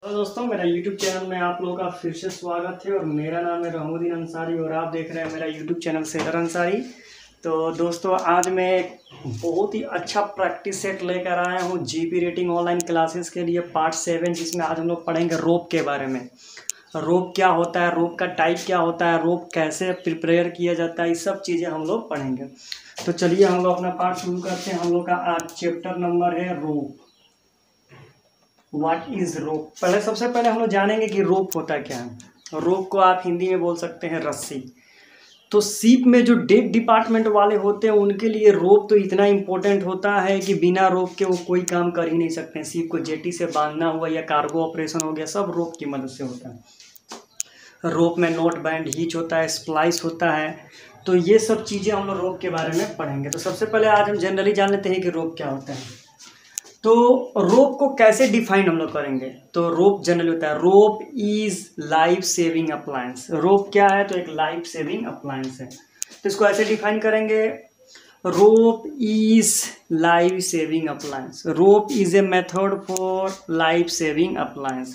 Hello दोस्तों, मेरा YouTube channel में आप लोगों का फिर से स्वागत है। और मेरा नाम है रहमुद्दीन अंसारी और आप देख रहे हैं मेरा YouTube चैनल सेहर अंसारी। तो दोस्तों, आज मैं एक बहुत ही अच्छा प्रैक्टिस सेट लेकर आया हूँ जीपी रेटिंग ऑनलाइन क्लासेस के लिए पार्ट 7, जिसमें आज हम लोग पढ़ेंगे रोप के बारे में। रोप क्या होता है, रोप का टाइप क्या होता है, रोप कैसे प्रिपेयर किया जाता है, ये सब चीज़ें हम लोग पढ़ेंगे। तो चलिए हम लोग अपना पार्ट शुरू करते हैं। हम लोग का आज चैप्टर नंबर है रोप। व्हाट इज रोप। सबसे पहले हम लोग जानेंगे कि रोप होता क्या है। रोप को आप हिंदी में बोल सकते हैं रस्सी। तो शिप में जो डेक डिपार्टमेंट वाले होते हैं उनके लिए रोप तो इतना इम्पोर्टेंट होता है कि बिना रोप के वो कोई काम कर ही नहीं सकते हैं। शिप को जेटी से बांधना हुआ या कार्गो ऑपरेशन हो गया, सब रोप की मदद से होता है। रोप में नोट बैंड हीच होता है, स्प्लाइस होता है। तो ये सब चीज़ें हम लोग रोप के बारे में पढ़ेंगे। तो सबसे पहले आज हम जनरली जान लेते हैं कि रोप क्या होता है। तो रोप को कैसे डिफाइन हम लोग करेंगे। तो रोप जनरली होता है, rope is life saving appliance. Rope क्या है? तो एक लाइफ सेविंग अप्लायंस है। तो इसको ऐसे डिफाइन करेंगे, rope is life saving appliance. Rope is a method for life saving appliance.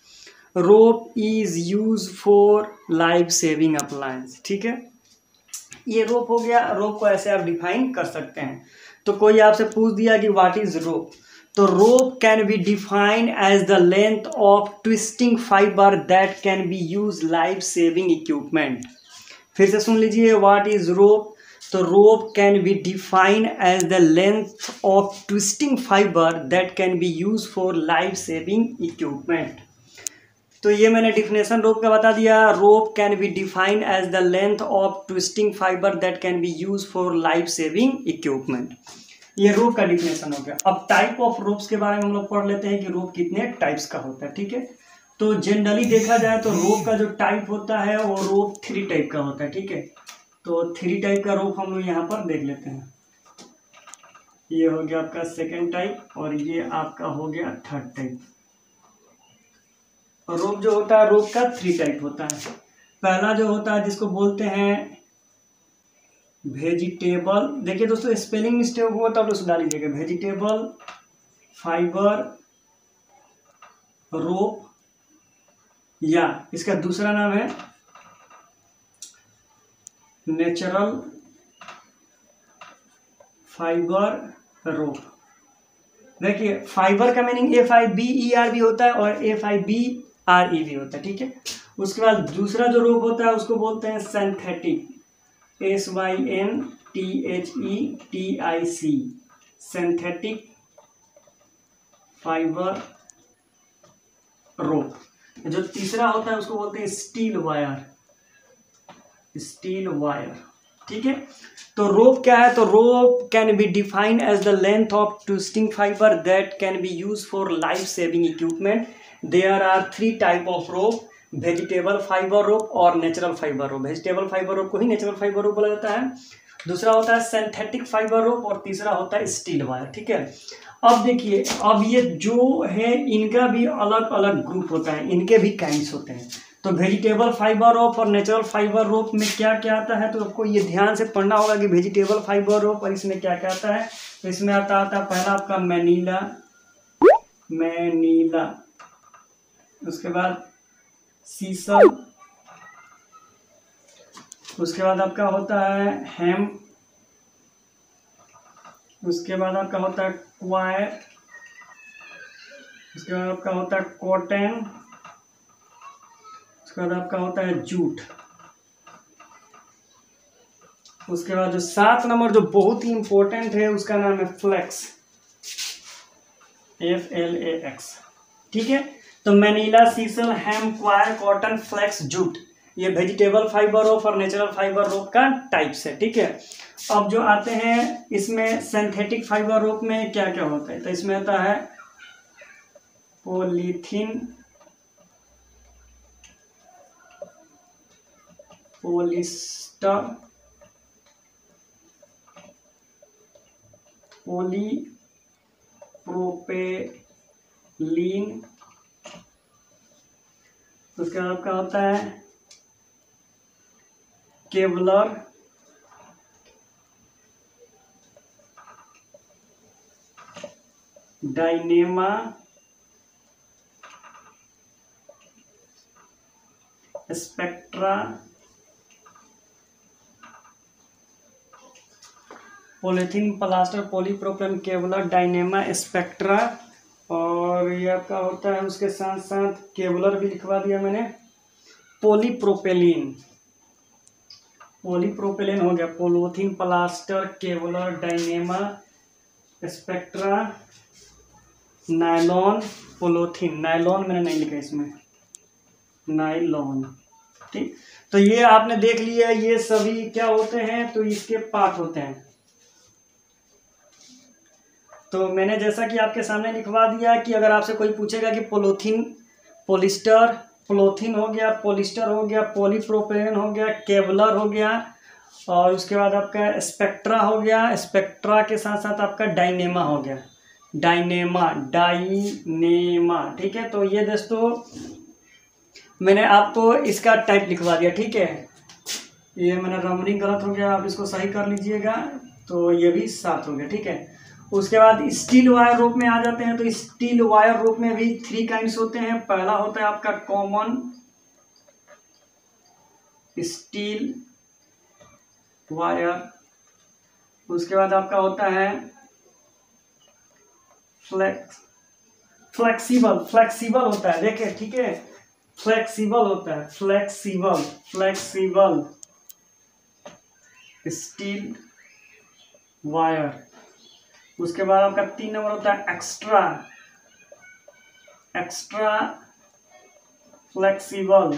Rope is use for life saving appliance. ठीक है, ये रोप हो गया। रोप को ऐसे आप डिफाइन कर सकते हैं। तो कोई आपसे पूछ दिया कि व्हाट इज रोप, तो rope can be defined as the length of twisting fibre that can be use life saving equipment. फिर से सुन लीजिए, व्हाट इज रोप। तो rope can be defined as the length of twisting fibre that can be use for life saving equipment. तो ये मैंने definition rope का बता दिया। Rope can be defined as the length of twisting fibre that can be use for life saving equipment. ये rope का definition हो गया। अब टाइप ऑफ रोप्स के बारे में हम लोग पढ़ लेते हैं कि रोप कितने टाइप्स का होता है। ठीक है, तो जनरली देखा जाए तो रोप का जो टाइप होता है वो रोप 3 टाइप का होता है। ठीक है, तो 3 टाइप का रोप हम लोग यहाँ पर देख लेते हैं। ये हो गया आपका सेकेंड टाइप और ये आपका हो गया थर्ड टाइप। रोप जो होता है, रोप का 3 टाइप होता है। पहला जो होता है जिसको बोलते हैं वेजिटेबल। देखिए दोस्तों, स्पेलिंग मिस्टेक हुआ तो आप लोग सुधार लीजिएगा। वेजिटेबल फाइबर रोप, या इसका दूसरा नाम है नेचुरल फाइबर रोप। देखिए, फाइबर का मीनिंग FIBER भी होता है और FIBRE भी होता है। ठीक है, उसके बाद दूसरा जो रोप होता है उसको बोलते हैं synthetic, SYNTHETIC, synthetic fibre rope. जो तीसरा होता है उसको बोलते हैं स्टील वायर, स्टील वायर। ठीक है, तो रोप क्या है? तो rope can be defined as the length of twisting fibre that can be use for life saving equipment. There are 3 type of rope, vegetable fibre rope और natural fibre rope. Vegetable fibre rope को ही natural fibre रोप बोला जाता है। दूसरा होता है synthetic fibre rope और तीसरा होता है स्टील वायर। ठीक है, अब देखिए, अब ये जो है इनका भी अलग अलग ग्रुप होता है, इनके भी काइंड्स होते हैं। तो वेजिटेबल फाइबर रोप और नेचुरल फाइबर रोप में क्या क्या आता है, तो आपको ये ध्यान से पढ़ना होगा कि वेजिटेबल फाइबर रोप और इसमें क्या क्या आता है। तो इसमें आता है पहला आपका मैनीला, मैनीला। उसके बाद सीसल, उसके बाद आपका होता है हेम, उसके बाद आपका होता है क्वायर, उसके बाद आपका होता है कॉटन, उसके बाद आपका होता है जूट। उसके बाद जो 7 नंबर जो बहुत ही इंपॉर्टेंट है उसका नाम है फ्लेक्स, FLAX। ठीक है, तो manila, sisal, hemp, coir, cotton, flax, jute, ये वेजिटेबल फाइबर रोप और नेचुरल फाइबर रोप का टाइप्स है। ठीक है, अब जो आते हैं इसमें सिंथेटिक फाइबर रोप में क्या क्या होता है, तो इसमें आता है पॉलीथीन, पॉलिस्टर, पॉलीप्रोपेलीन। उसके बाद आपका होता है Kevlar, Dyneema, Spectra, polythene, polyester, polypropylene, Kevlar, Dyneema, Spectra, और ये आपका होता है उसके साथ साथ केवलर भी लिखवा दिया मैंने, पॉलीप्रोपिलीन। पॉलीप्रोपिलीन हो गया, polythene, polyester, Kevlar, Dyneema, Spectra, nylon, polythene. Nylon मैंने नहीं लिखा इसमें, नायलॉन। ठीक, तो ये आपने देख लिया, ये सभी क्या होते हैं, तो इसके पार्ट होते हैं। तो मैंने जैसा कि आपके सामने लिखवा दिया कि अगर आपसे कोई पूछेगा कि पॉलीथीन, पॉलिस्टर, पॉलीथीन हो गया, पॉलिस्टर हो गया, पॉलीप्रोपिलीन हो गया, केवलर हो गया, और उसके बाद आपका स्पेक्ट्रा हो गया, स्पेक्ट्रा के साथ साथ आपका डायनेमा हो गया, डायनेमा, डायनेमा। ठीक है, तो ये दोस्तों मैंने आपको इसका टाइप लिखवा दिया। ठीक है, ये मैंने नंबरिंग गलत हो गया, आप इसको सही कर लीजिएगा। तो ये भी 7 हो गया। ठीक है, उसके बाद स्टील वायर रोप में आ जाते हैं। तो स्टील वायर रोप में भी 3 काइंड्स होते हैं। पहला होता है आपका कॉमन स्टील वायर, उसके बाद आपका होता है फ्लेक्सिबल, फ्लेक्सिबल होता है, देखिए। ठीक है, फ्लेक्सिबल होता है, फ्लेक्सिबल, फ्लेक्सिबल स्टील वायर। उसके बाद आपका 3 नंबर होता है extra, extra flexible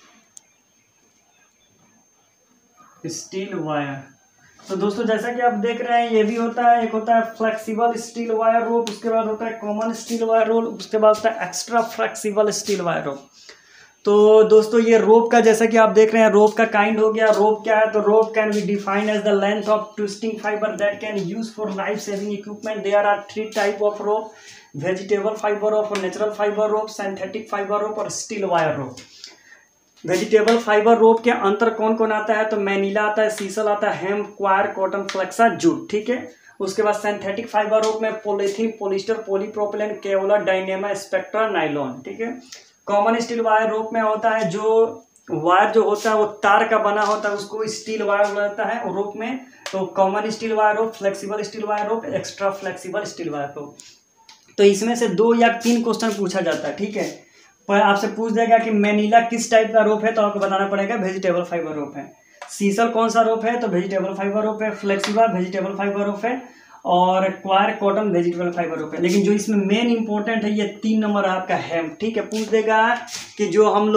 steel wire. तो दोस्तों जैसा कि आप देख रहे हैं, ये भी होता है, एक होता है फ्लेक्सिबल स्टील वायर रोप, उसके बाद होता है कॉमन स्टील वायर रोप, उसके बाद होता है extra flexible steel wire rope. तो दोस्तों ये रोप का, जैसा कि आप देख रहे हैं, रोप का काइंड हो गया। रोप क्या है, तो rope can be defined as the length of twisting fibre that can use for life saving equipment. There are 3 type of rope, vegetable fibre rope, natural fibre rope, synthetic fibre rope और steel wire rope. Vegetable fibre rope के अंतर कौन कौन आता है, तो मैनीला आता है, सीसल आता है, hemp, coir, cotton, flax, jute. ठीक है, उसके बाद सिंथेटिक फाइबर रोप में polythene, polyester, polypropylene, Kevlar, Dyneema, Spectra, nylon. ठीक है, कॉमन स्टील वायर रोप में होता है, जो वायर जो होता है वो तार का बना होता है, उसको स्टील वायर बोला जाता है रोप में। तो common steel wire rope, flexible steel wire rope, extra flexible steel wire rope. तो इसमें से 2 या 3 क्वेश्चन पूछा जाता है। ठीक है, पर आपसे पूछ देगा कि मैनीला किस टाइप का रोप है, तो आपको बताना पड़ेगा वेजिटेबल फाइबर रोप है। सीसल कौन सा रोप है, तो वेजिटेबल फाइबर रोप है। फ्लेक्सिबल वेजिटेबल फाइबर रोप है, और coir, cotton vegetable fibre rope है। लेकिन जो इसमें मेन इंपॉर्टेंट है, ये 3 नंबर आपका हेम्प। ठीक है, पूछ देगा कि जो हम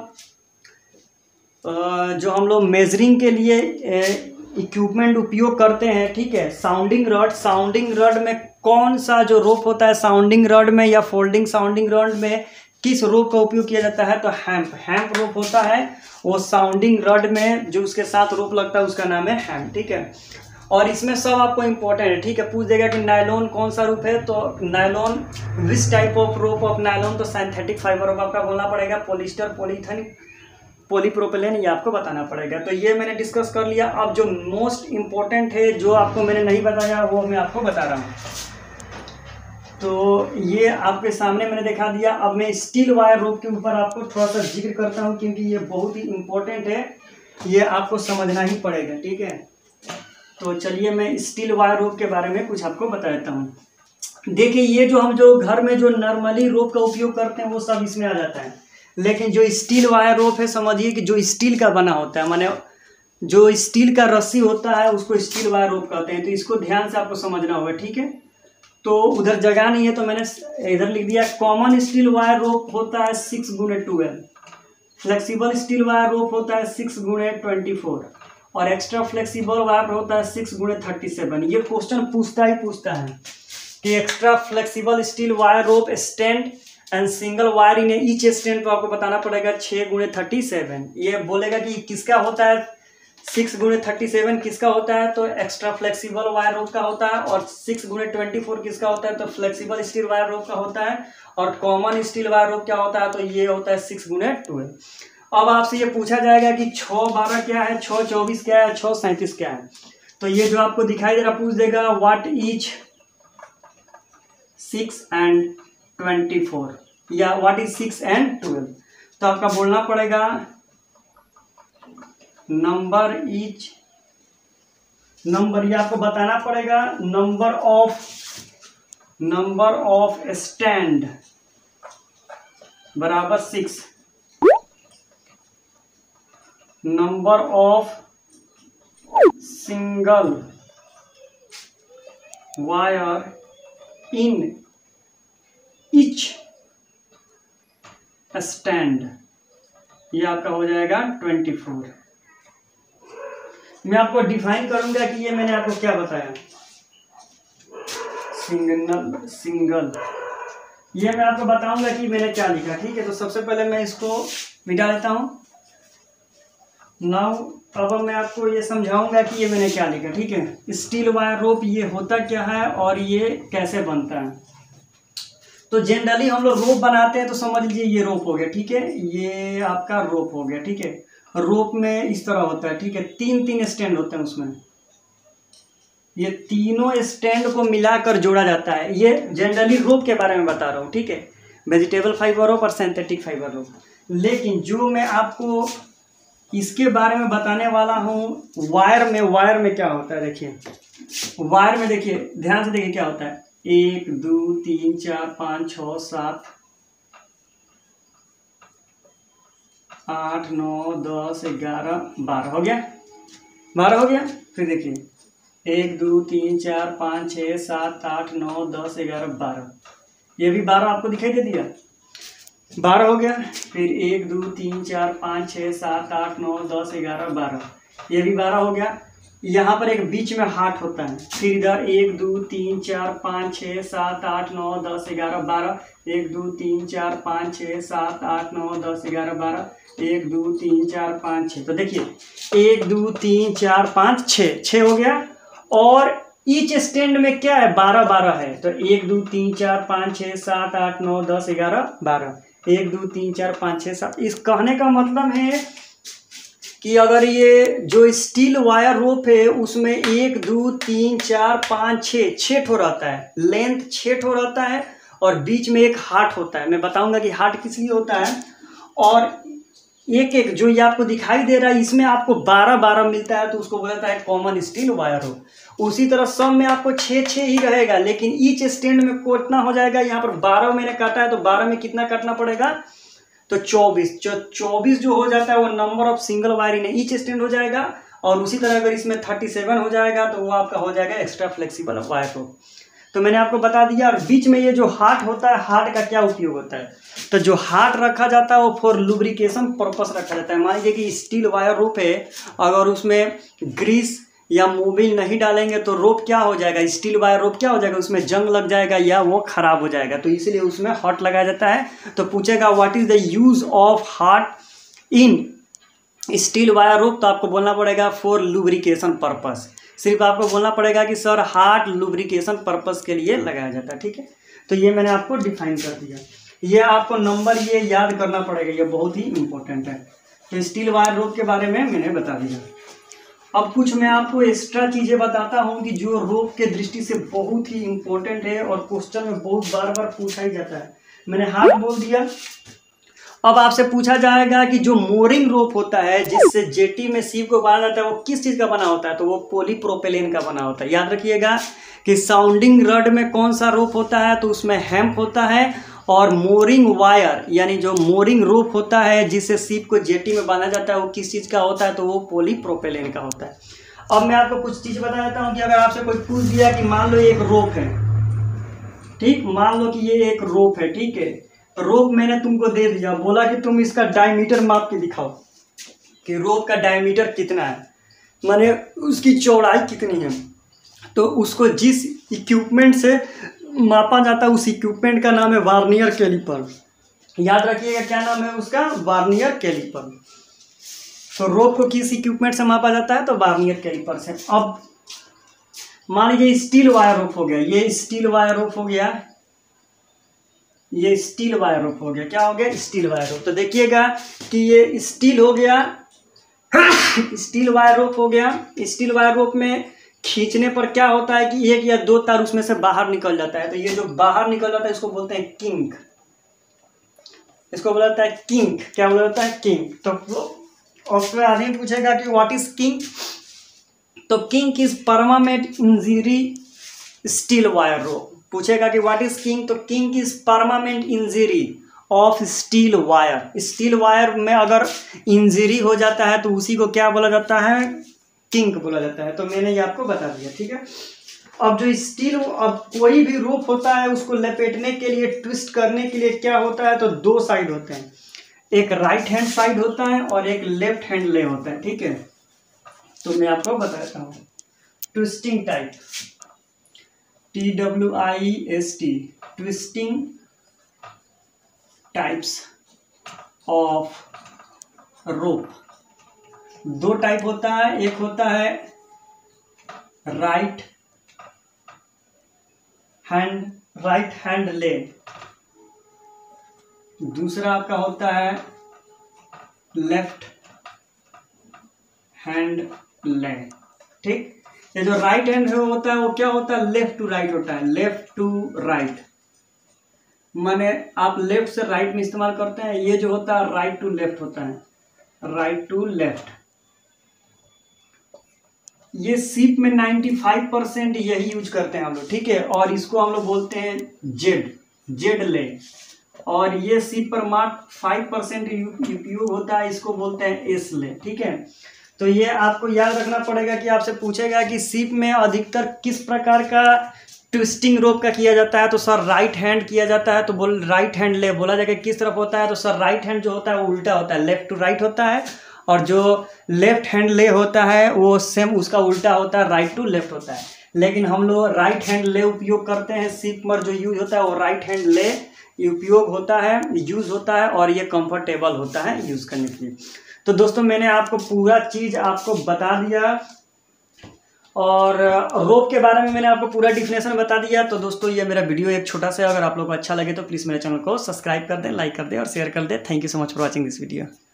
लोग मेजरिंग के लिए इक्विपमेंट उपयोग करते हैं। ठीक है, साउंडिंग रड, साउंडिंग रड में कौन सा जो रोप होता है, साउंडिंग रड में या फोल्डिंग साउंडिंग रड में किस रोप का उपयोग किया जाता है, तो हेम्प, हेम्प रोप होता है। वो साउंडिंग रड में जो उसके साथ रोप लगता है उसका नाम है हेम्प। ठीक है, और इसमें सब आपको इंपॉर्टेंट है। ठीक है, पूछ देगा कि नायलॉन कौन सा रोप है, तो nylon which type of rope of nylon, तो सिंथेटिक फाइबर रोप आपका बोलना पड़ेगा। पॉलिस्टर, पॉलीथीन, पॉलीप्रोपिलीन, ये आपको बताना पड़ेगा। तो ये मैंने डिस्कस कर लिया। अब जो मोस्ट इंपॉर्टेंट है, जो आपको मैंने नहीं बताया, वो मैं आपको बता रहा हूँ। तो ये आपके सामने मैंने दिखा दिया। अब मैं स्टील वायर रोप के ऊपर आपको थोड़ा सा जिक्र करता हूँ, क्योंकि ये बहुत ही इंपॉर्टेंट है, ये आपको समझना ही पड़ेगा। ठीक है, तो चलिए मैं स्टील वायर रोप के बारे में कुछ आपको बता देता हूँ। देखिए, ये जो हम जो घर में जो नॉर्मली रोप का उपयोग करते हैं वो सब इसमें आ जाता है। लेकिन जो स्टील वायर रोप है, समझिए कि जो स्टील का बना होता है, माने जो स्टील का रस्सी होता है उसको स्टील वायर रोप कहते हैं। तो इसको ध्यान से आपको समझना होगा। ठीक है, तो उधर जगह नहीं है तो मैंने इधर लिख दिया। कॉमन स्टील वायर रोप होता है 6x12, फ्लेक्सिबल स्टील वायर रोप होता है 6x24, और एक्स्ट्रा फ्लेक्सिबल वायर होता है 6x37। ये क्वेश्चन पूछता है कि extra flexible steel wire rope stand and single wire in each stand, तो आपको बताना पड़ेगा 6x37। ये बोलेगा कि किसका होता है 6x37, किसका होता है, तो एक्स्ट्रा फ्लेक्सिबल वायर रोप का होता है। और 6x24 किसका होता है, तो फ्लेक्सिबल स्टील वायर रोप का होता है। और कॉमन स्टील वायर रोप क्या होता है, तो ये होता है 6x12। अब आपसे ये पूछा जाएगा कि 6x12 क्या है, 6x24 क्या है, 6x37 क्या है। तो ये जो आपको दिखाई दे रहा, पूछ देगा व्हाट इज 6 and 24, या व्हाट इज 6 and 12। तो आपका बोलना पड़ेगा नंबर इच नंबर, ये आपको बताना पड़ेगा। नंबर ऑफ स्टैंड बराबर 6, number of single wire in each stand, ये आपका हो जाएगा 24। मैं आपको डिफाइन करूंगा कि ये मैंने आपको क्या बताया, सिंगल, ये मैं आपको बताऊंगा कि मैंने क्या लिखा। ठीक है, तो सबसे पहले मैं इसको मिटा देता हूं। नाउ अब मैं आपको ये समझाऊंगा कि ये मैंने क्या लिखा। ठीक है, स्टील वायर रोप ये होता क्या है और ये कैसे बनता है। तो जनरली हम लोग रोप बनाते हैं तो समझ लीजिए ये रोप हो गया। ठीक है, ये आपका रोप हो गया। ठीक है, रोप में इस तरह होता है। ठीक है, 3 स्टैंड होते हैं उसमें, ये तीनों स्टैंड को मिलाकर जोड़ा जाता है। ये जनरली रोप के बारे में बता रहा हूँ। ठीक है, वेजिटेबल फाइबर रोप और सिंथेटिक फाइबर रोप। लेकिन जो मैं आपको इसके बारे में बताने वाला हूँ वायर में क्या होता है, देखिए वायर में, देखिए ध्यान से देखिए क्या होता है। 1 2 3 4 5 6 7 8 9 10 11 12 हो गया, 12 हो गया। फिर देखिए 1 2 3 4 5 6 7 8 9 10 11 12, ये भी 12 आपको दिखाई दे दिया, 12 हो गया। फिर 1 2 3 4 5 6 7 8 9 10 11 12, ये भी 12 हो गया। यहाँ पर एक बीच में हार्ट होता है। फिर इधर 1 2 3 4 5 6 7 8 9 10 11 12, 1 2 3 4 5 6 7 8 9 10 11 12, 1 2 3 4 5 6। तो देखिए 1 2 3 4 5 6 हो गया। और ईच स्टैंड में क्या है, 12 12 है। तो 1 2 3 4 5 6 7 8 9 10 11 12, 1 2 3 4 5 6 7। इस कहने का मतलब है कि अगर ये जो स्टील वायर रोप है उसमें 1 2 3 4 5 6 ठो रहता है, लेंथ 6 ठो रहता है और बीच में एक हार्ट होता है। मैं बताऊंगा कि हार्ट किस लिए होता है। और एक जो ये आपको दिखाई दे रहा है इसमें आपको 12 12 मिलता है, तो उसको बोला जाता है कॉमन स्टील वायर रोप। उसी तरह सब में आपको 6 ही रहेगा, लेकिन ईच स्टैंड में कितना हो जाएगा, यहाँ पर 12 मैंने काटा है तो 12 में कितना काटना पड़ेगा, तो 24 जो हो जाता है वो number of single wire in each stand हो जाएगा। और उसी तरह अगर इसमें 37 हो जाएगा तो वो आपका हो जाएगा एक्स्ट्रा फ्लेक्सिबल वायर रोप। तो मैंने आपको बता दिया। और बीच में ये जो हार्ट होता है, हार्ट का क्या उपयोग होता है, तो जो हार्ट रखा जाता है वो फॉर लुब्रिकेशन पर्पस रखा जाता है। मान लीजिए कि स्टील वायर रोप है, अगर उसमें ग्रीस या मोबिल नहीं डालेंगे तो रोप क्या हो जाएगा, स्टील वायर रोप क्या हो जाएगा, उसमें जंग लग जाएगा या वो खराब हो जाएगा। तो इसलिए उसमें हार्ट लगाया जाता है। तो पूछेगा what is the use of heart in steel wire rope, तो आपको बोलना पड़ेगा फॉर लुब्रिकेशन पर्पस। सिर्फ आपको बोलना पड़ेगा कि सर हार्ट लुब्रिकेशन पर्पस के लिए लगाया जाता है। ठीक है, तो ये मैंने आपको डिफाइन कर दिया। ये आपको नंबर ये याद करना पड़ेगा, ये बहुत ही इंपॉर्टेंट है। तो स्टील वायर रोप के बारे में मैंने बता दिया। अब कुछ मैं आपको एक्स्ट्रा चीज़ें बताता हूँ कि जो रोप के दृष्टि से बहुत ही इंपॉर्टेंट है और क्वेश्चन में बहुत बार बार पूछा ही जाता है। मैंने हार्ट बोल दिया। अब आपसे पूछा जाएगा कि जो मोरिंग रोप होता है जिससे जेटी में सीप को बांधा जाता है वो किस चीज़ का बना होता है, तो वो पॉलीप्रोपेलेन का बना होता है। याद रखिएगा कि साउंडिंग रड में कौन सा रोप होता है, तो उसमें हेम्प होता है। और मोरिंग वायर यानी जो मोरिंग रोप होता है जिससे सीप को जेटी में बांधा जाता है वो किस चीज़ का होता है, तो वो पॉलीप्रोपेलेन का होता है। अब मैं आपको कुछ चीज़ बता देता हूँ कि अगर आपसे कोई पूछ दिया कि मान लो एक रोप है, ठीक, मान लो कि ये एक रोप है, ठीक है, रोप मैंने तुमको दे दिया, बोला कि तुम इसका डायमीटर माप के दिखाओ कि रोप का डायमीटर कितना है, माने उसकी चौड़ाई कितनी है। तो उसको जिस इक्विपमेंट से मापा जाता है उस इक्विपमेंट का नाम है वार्नियर कैलिपर। याद रखिएगा क्या नाम है उसका, वार्नियर कैलिपर। तो रोप को किस इक्विपमेंट से मापा जाता है, तो वार्नियर कैलिपर से। अब मान लीजिए स्टील वायर रोप हो गया, ये स्टील वायर रोप हो गया, ये स्टील वायर रोप हो गया। क्या हो गया, स्टील वायर रोप। तो देखिएगा कि ये स्टील हो गया स्टील वायर रोप हो गया। स्टील वायर रोप में खींचने पर क्या होता है कि 1 या 2 तार उसमें से बाहर निकल जाता है। तो ये जो बाहर निकल जाता है इसको बोलते हैं किंक, इसको बोला जाता है किंक। क्या बोला जाता है, किंक। तो उसके आगे पूछेगा कि व्हाट इज किंक, तो kink is permanent injury steel wire rope. पूछेगा कि व्हाट इज किंक, तो kink is permanent injury of steel wire. Steel wire में अगर इंजरी हो जाता है तो उसी को क्या बोला जाता है, किंक बोला जाता है। तो मैंने ये आपको बता दिया, ठीक है। अब जो स्टील, अब कोई भी रोप होता है उसको लपेटने के लिए, ट्विस्ट करने के लिए क्या होता है, तो दो साइड होते हैं, एक राइट हैंड साइड होता है और एक लेफ्ट हैंड ले होता है, ठीक है। तो मैं आपको बताता हूँ twisting type, TWIST, twisting types of rope. दो टाइप होता है, एक होता है राइट हैंड ले, दूसरा आपका होता है लेफ्ट हैंड ले, ठीक। ये जो राइट हैंड होता है वो क्या होता है, लेफ्ट टू राइट होता है, लेफ्ट टू राइट, माने आप लेफ्ट से राइट में इस्तेमाल करते हैं। ये जो होता है राइट टू लेफ्ट होता है, राइट टू लेफ्ट। ये सीप में 95% यही यूज करते हैं हम लोग, ठीक है। और इसको हम लोग बोलते हैं जेड ले, और ये सीप पर मात्र 5% उपयोग होता है, इसको बोलते हैं एस ले, ठीक है। तो ये आपको याद रखना पड़ेगा कि आपसे पूछेगा कि सीप में अधिकतर किस प्रकार का ट्विस्टिंग रोप का किया जाता है, तो सर राइट हैंड किया जाता है, तो बोल राइट हैंड ले बोला जाएगा। किस तरफ होता है, तो सर राइट हैंड जो होता है वो उल्टा होता है, लेफ्ट टू राइट होता है, और जो लेफ्ट हैंड ले होता है वो सेम उसका उल्टा होता है, राइट टू लेफ्ट होता है। लेकिन हम लोग राइट हैंड ले उपयोग करते हैं, सीप पर जो यूज होता है वो राइट हैंड ले उपयोग होता है, यूज होता है, और ये कंफर्टेबल होता है यूज करने के लिए। तो दोस्तों मैंने आपको पूरा चीज आपको बता दिया, और रोप के बारे में मैंने आपको पूरा डिफिनेशन बता दिया। तो दोस्तों ये मेरा वीडियो एक छोटा सा, अगर आप लोग को अच्छा लगे तो प्लीज़ मेरे चैनल को सब्सक्राइब कर दें, लाइक कर दें और शेयर कर दें। Thank you so much for watching this video.